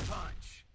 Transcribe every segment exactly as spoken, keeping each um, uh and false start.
punch.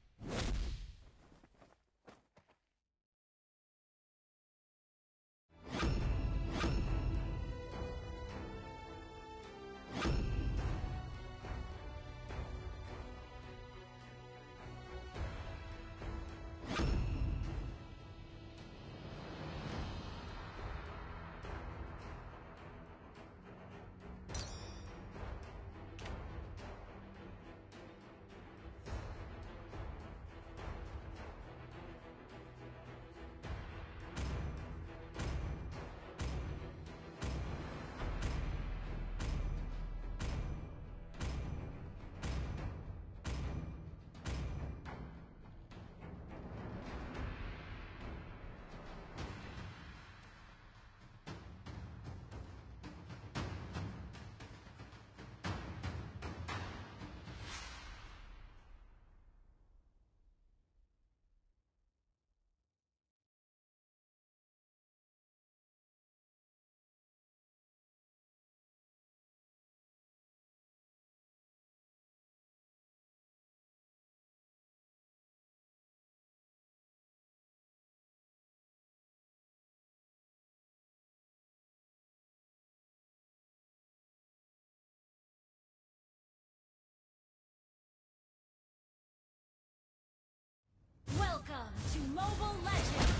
Welcome to Mobile Legends!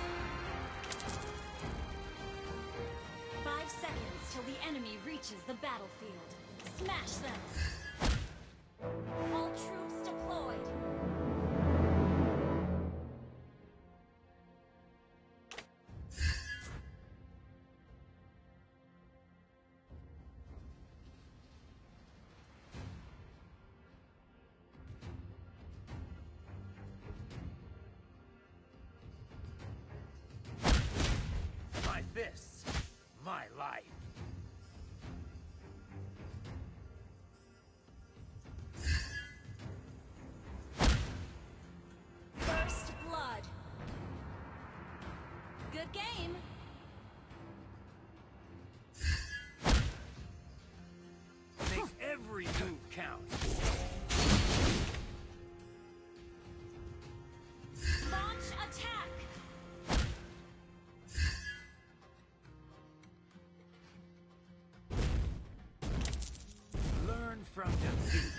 Five seconds till the enemy reaches the battlefield. Smash them! All troops deployed! My fists, my life. First blood. Good game. Make every move count. Launch attack. Learn from defeat.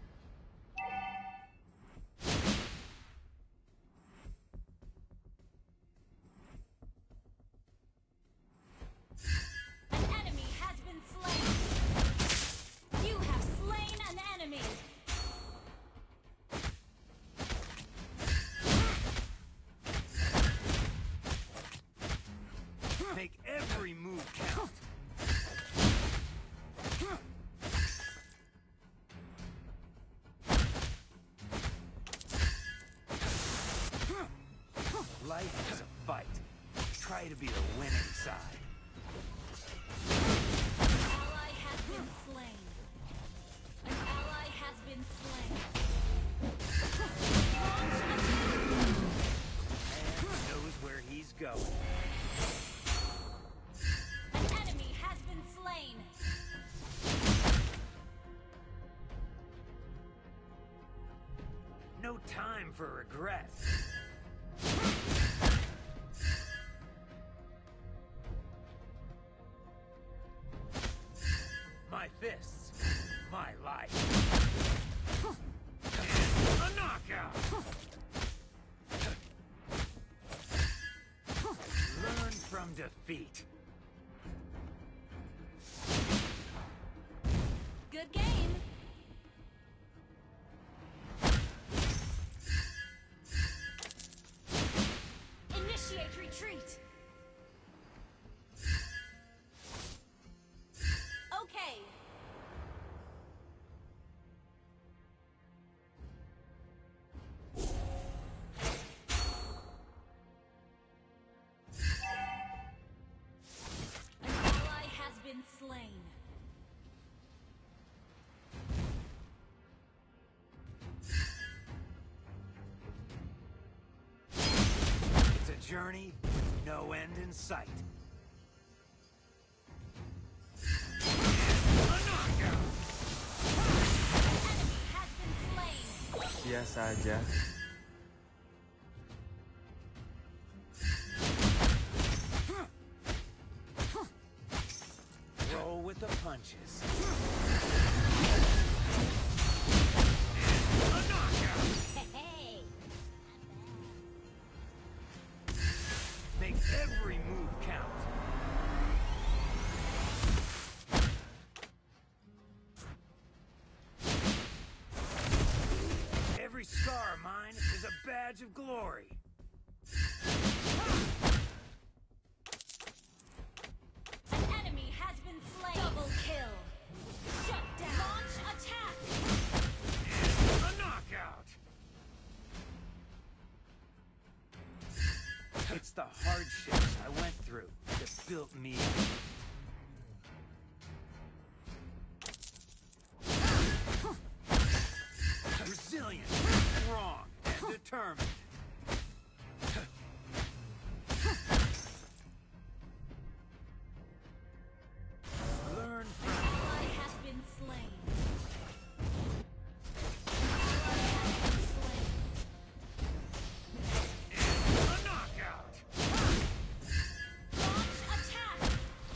An enemy has been slain. You have slain an enemy. Make every move count. Life is a fight. Try to be the winning side. An ally has been slain. An ally has been slain. Man knows where he's going. An enemy has been slain. No time for regrets. My fists, my life. And a knockout. Learn from defeat. Good game. Initiate retreat. Okay. An ally has been slain. It's a journey with no end in sight. A knockout. An enemy has been slain. Yeah, biasa aja. Roll with the punches. A knockout. Hey! Make every move count. Every scar of mine is a badge of glory. An enemy has been slain. Double kill. Shut down. Launch attack. A knockout. It's the hardships I went through that built me up. Resilient, strong, and determined. Learn from Ally has been slain. Ally has been slain. a knockout. Launch attack.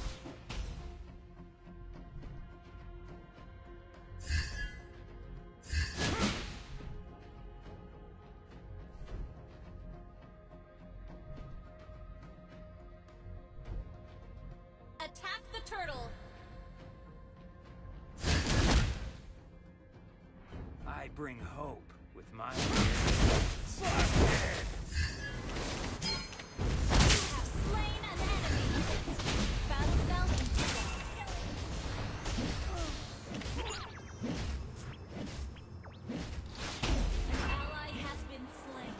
Attack the turtle. I bring hope with my Busted! You have slain an enemy. Battle belt and An ally has been slain.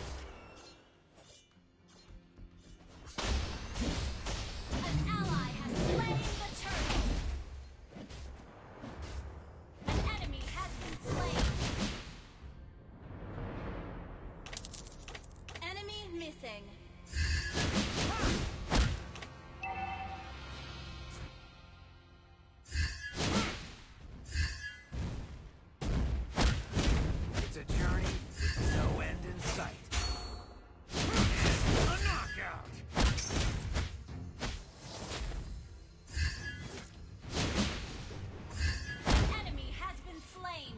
An ally has slain the turtle. An enemy has been slain. Enemy missing. It's a journey with no end in sight. A knockout! An enemy has been slain.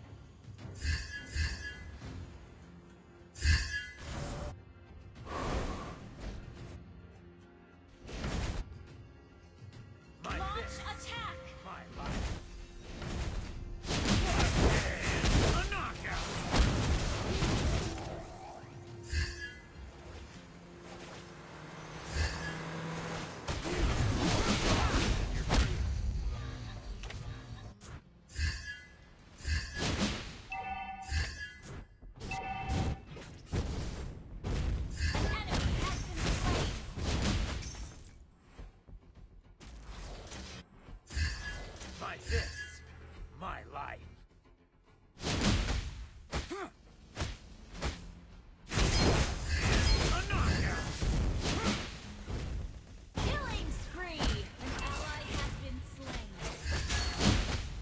My Launch fist, attack. my life. Busted! A knockout! An enemy has been slain. My fists, my life. A knockout! Killing spree. An ally has been slain.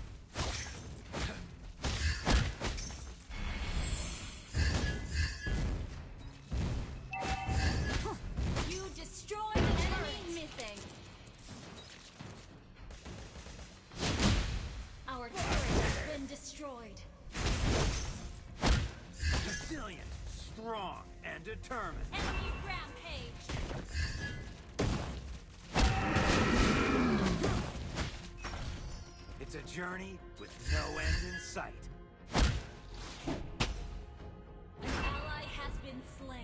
You destroyed an enemy missing. Our turret has been destroyed. Resilient, strong, and determined. Enemy rampage. It's a journey with no end in sight. An ally has been slain.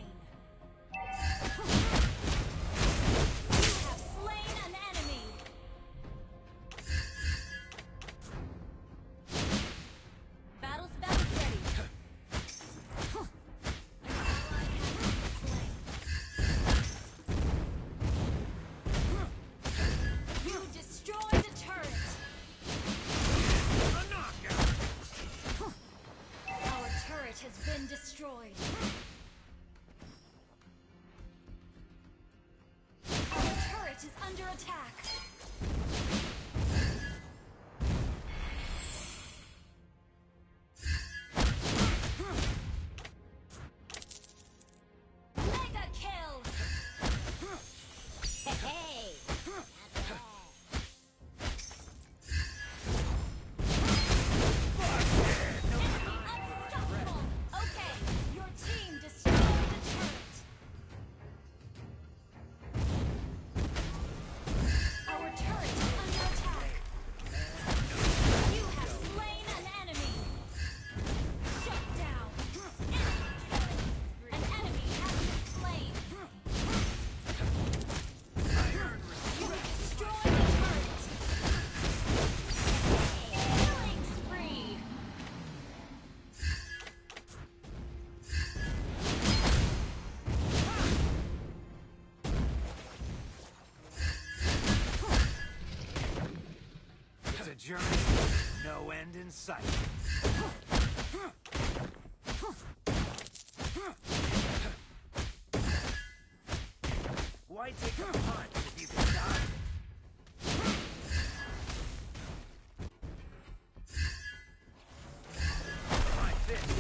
You have slain an enemy. Battle's about ready. An ally has been slain. You destroyed the turret. A knockout! Our turret has been destroyed. journey with no end in sight. Why take a punch if you can die? My fist.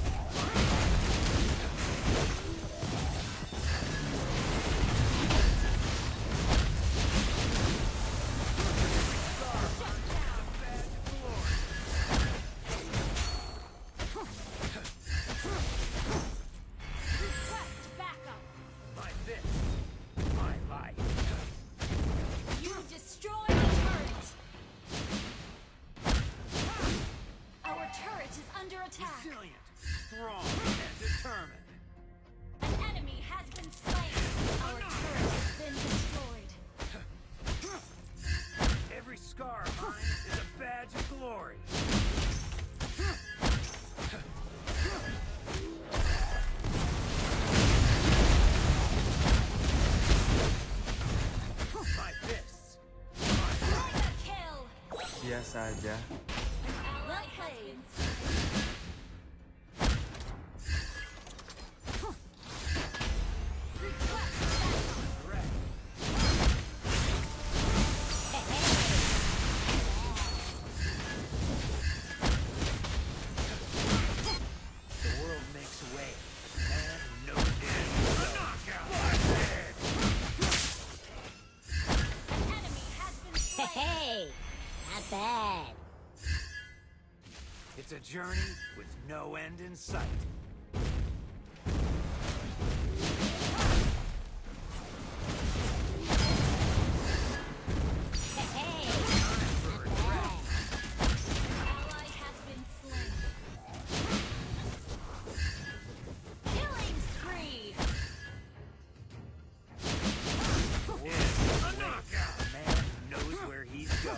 Resilient, strong, and determined. An enemy has been slain. Our turret has been destroyed. Every scar of mine is a badge of glory. My fists. Mega kill. Biasa aja. An ally has been slain. Bad. It's a journey with no end in sight. Hey. Ally has been slain. Killing spree. It's a knockout. The man knows where he's going.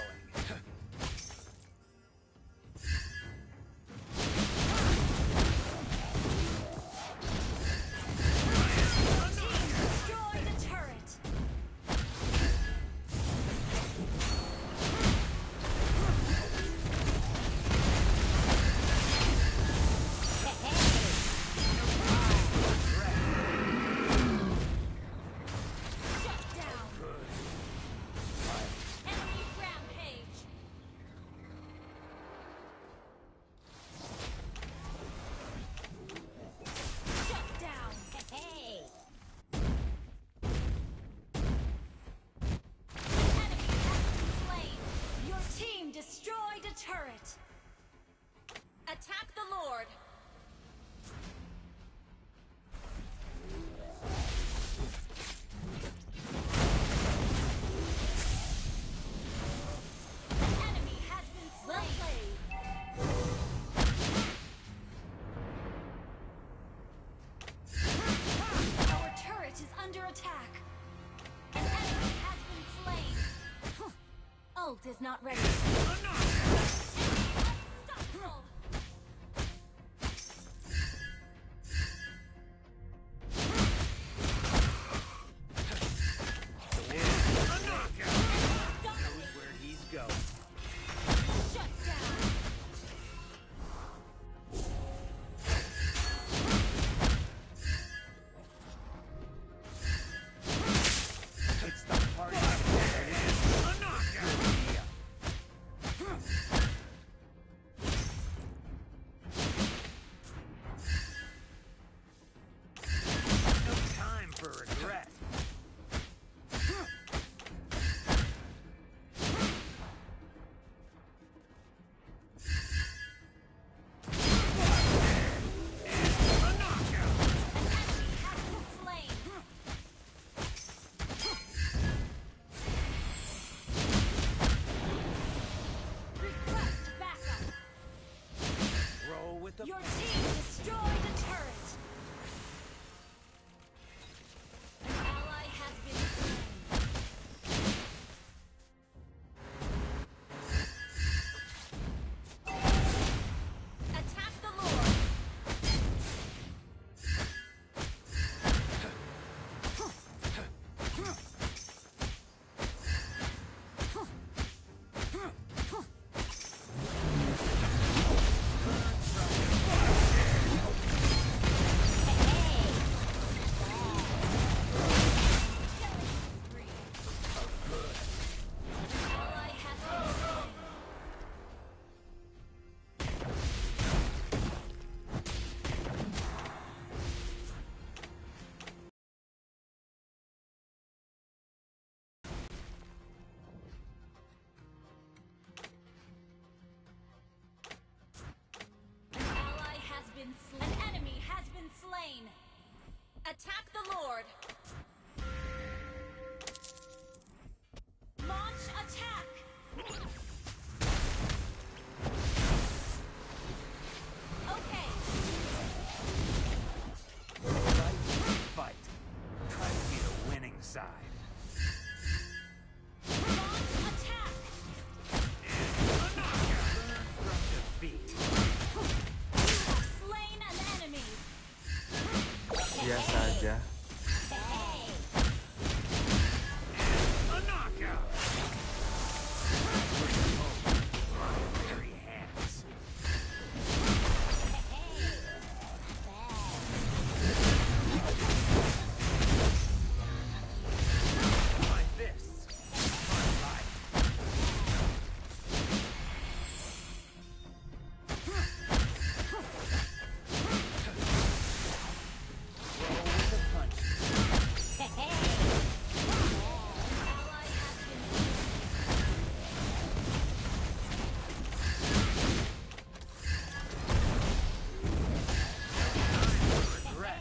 Destroyed a turret. Attack the Lord. An enemy has been slain. Our turret is under attack. An enemy has been slain. Ult is not ready. Unstoppable. A knockout. Knows where he's going. Shut down. It's the party. A knockout. No time for regret. A knockout. An enemy has been slain. Request backup. Roll with the Your team destroyed a turret. An ally has been slain. Attack the Lord. been slain. An enemy has been slain. Attack the Lord. Launch attack. Okay. Fight, fight. Try to be the winning side. Launch attack. And a knockout. Learn from defeat. You have slain an enemy. Dia saja. Hey. A knockout. Bring him over my very hands. My fists. My life. Roll with the punches. Ally has been Regret.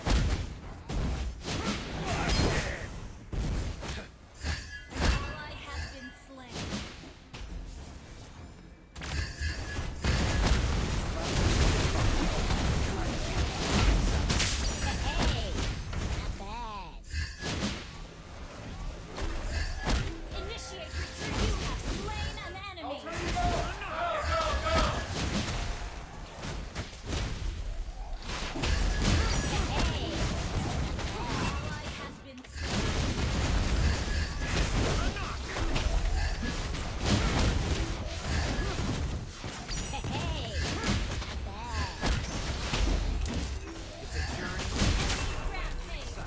ally has been slain. Hey, not bad. Initiate retreat. You have slain an enemy. Hey, ally has been slain. Hey, not bad. It's a journey. Rampage.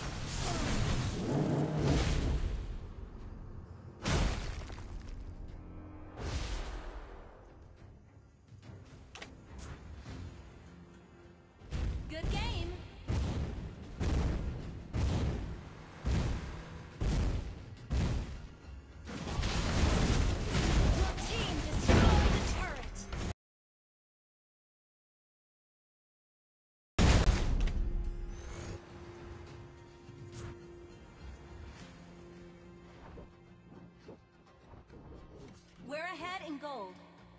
Good game. Your team destroyed the turret. We're ahead in gold.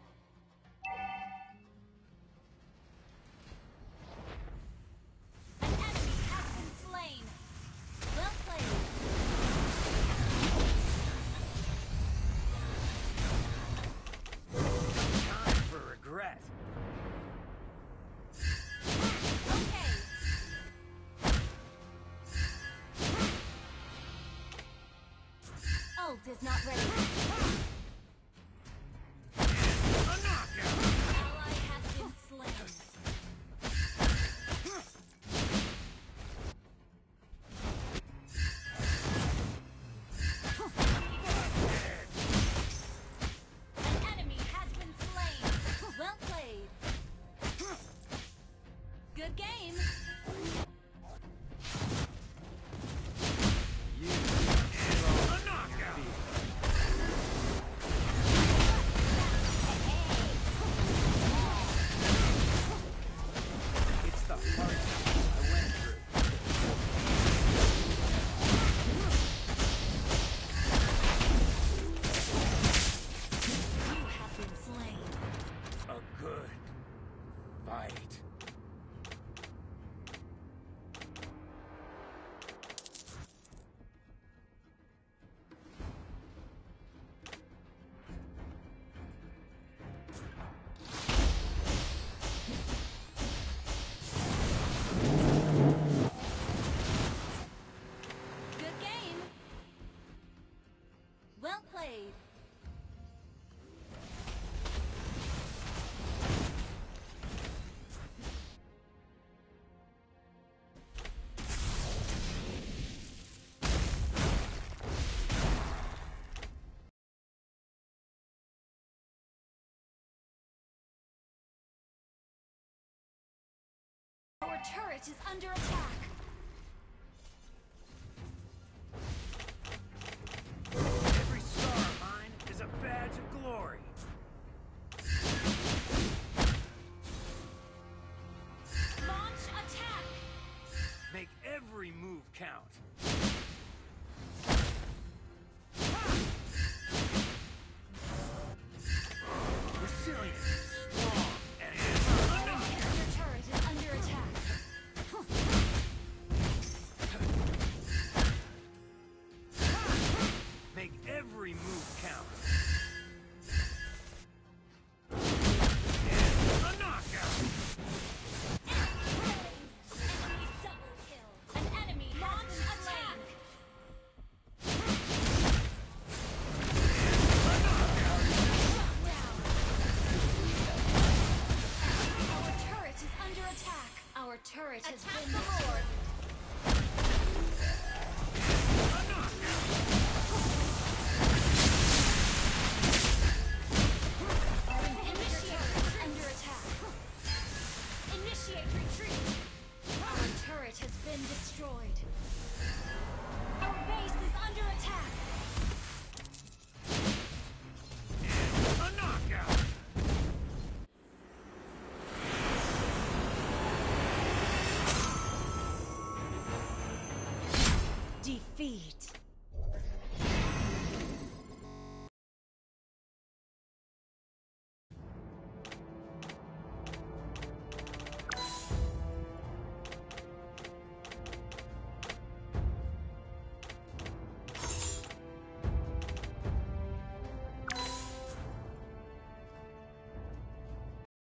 An enemy has been slain. Well played. Time for regret. Okay. Ult is not ready. A knockout. Ally has been slain. An enemy has been slain. Well played. Good game. You and a knockout. It's the hardest I went through. You have been slain. A good fight. Good game. Well played. Our turret is under attack. Every star of mine is a badge of glory. turret has Attack been the destroyed. Lord. Initiate is under attack. Initiate retreat. Our turret has been destroyed. Our base is under attack. A knockout! Defeat.